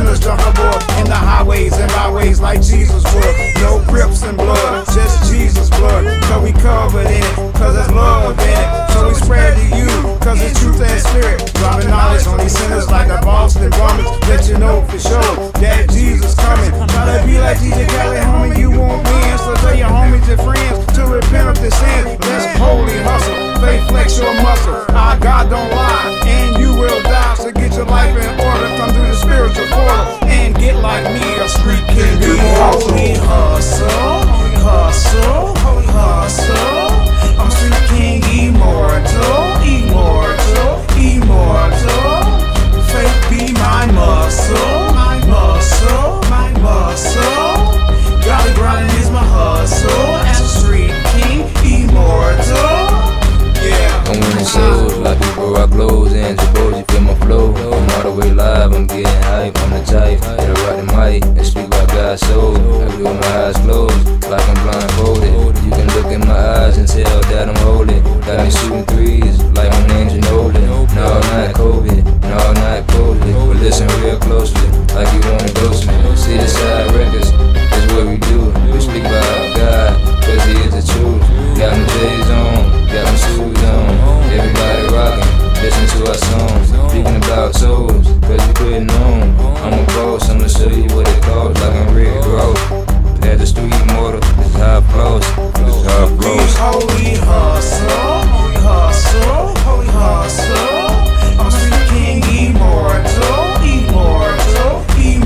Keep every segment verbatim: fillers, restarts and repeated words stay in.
sinners jump aboard in the highways and byways like Jesus would. No Crips and blood, just Jesus blood. Cause we covered in it, cause there's love in it. So we spread to you, cause it's truth and spirit. Dropping knowledge on these sinners like the Boston Bombers. Let you know for sure that Jesus coming. Try to be like D J Khaled, homie, you won't win. So tell your homies and friends to repent of their sins. Let's holy hustle, faith flex your muscle. Our God don't lie, and you will die. So get your life in order, come through the spiritual portal, and get like me, a street king. We holy hustle, holy hustle, holy hustle. I'm street king, immortal, immortal, immortal. Faith be my muscle, my muscle, my muscle. Golly grinding is my hustle, as a street king, immortal. Yeah. I'm winning souls, like people rock clothes and Jabos, feel my flow. I'm all the way live, I'm getting hype, I'm the type that'll rock the mic and speak about God's soul. I do with my eyes closed, like I'm blindfolded. You can look in my eyes and tell that I'm holding. Got me shooting threes, like I'm Ninja Nolan. No, not COVID, no, not COVID. But listen real closely, like you wanna dose me. See the side records, that's what we do. We speak about God, cause he is the truth. Got them J's on, got them shoes on. Everybody rocking, listen to our songs. Speaking about souls, cause you putting on. I'm a boss, I'ma show you what it costs, like I'm Rick Ross. Had the street immortal, this is how it flows, this is how it flows. Holy hustle, holy hustle, holy hustle. I'm street king, immortal, immortal,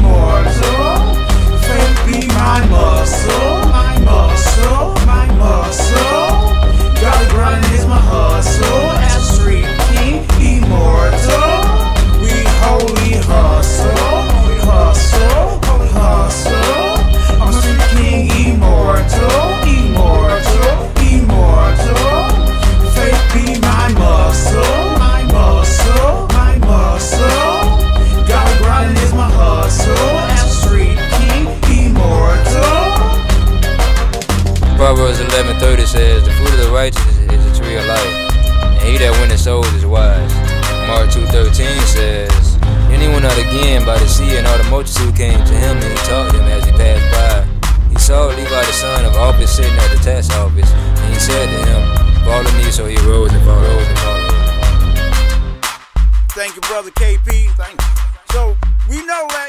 immortal. Faith be my muscle, my muscle, my muscle. Golly grinding is my hustle, as a street king, immortal. We holy hustle, holy hustle, holy hustle. I'm street king, immortal, immortal, immortal. Faith be my muscle, my muscle, my muscle. Golly grinding is my hustle, as a street king, immortal. Proverbs eleven thirty says, the fruit of the righteous is a tree of life, and he that winneth souls is wise. Mark two thirteen says, then he went out again by the sea, and all the multitude came to him, and he taught them as he passed by. He saw Levi the son of Alphaeus sitting at the tax office, and he said to him, follow me. So he arose and followed and followed. Thank you, brother K P. Thank you. So we know that